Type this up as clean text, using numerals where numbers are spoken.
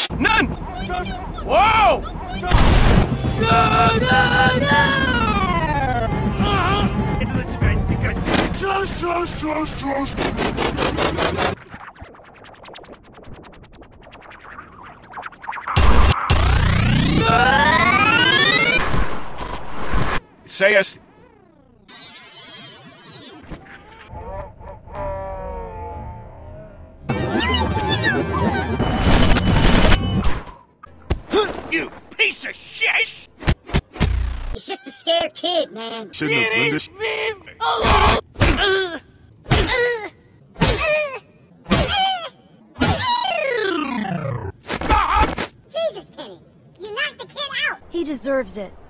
None! Whoa! Josh! Say us. You piece of shit! He's just a scared kid, man. Shouldn't have done this. Jesus, Kenny. You knocked the kid out. He deserves it.